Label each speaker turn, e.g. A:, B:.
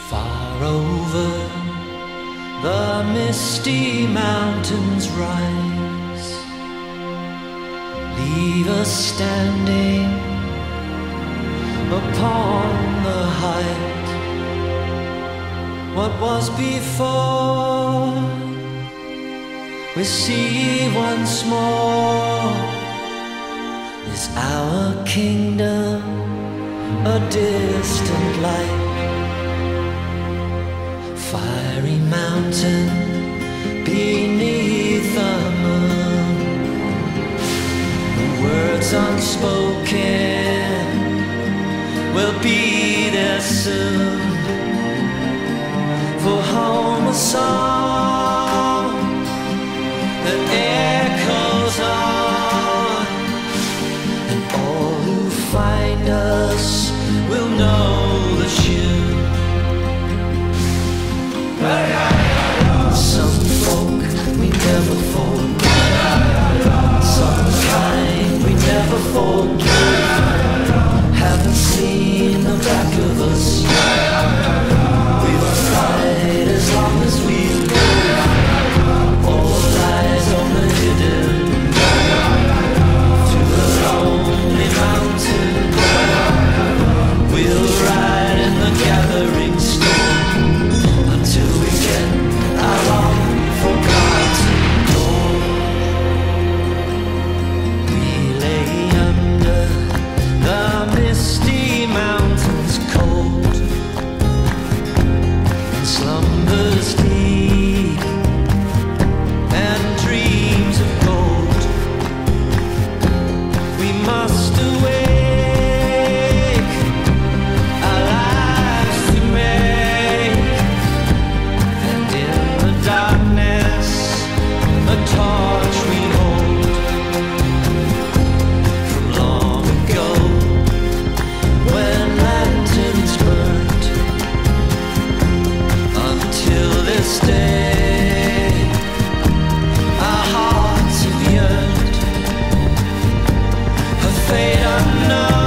A: Far over the misty mountains rise, leave us standing upon the height. What was before, we see once more. Is our kingdom a distant light? Fiery mountain beneath the moon, the words unspoken will be there soon. For home a song that echoes on, and all who find us will know the tune. Some folk we never forget, some kind we never forget. Haven't seen the back of us. We'll fight as long as we live. All lies on the hidden to the lonely mountain. We'll ride in the gathering storm until we get our long-forgotten goal. We lay under the misty mountains cold, and slumbers deep and dreams of gold. We must awake, our lives to make, and in the darkness a torch we hold from long ago, when lanterns burnt. Until this day our hearts have yearned, a fate unknown.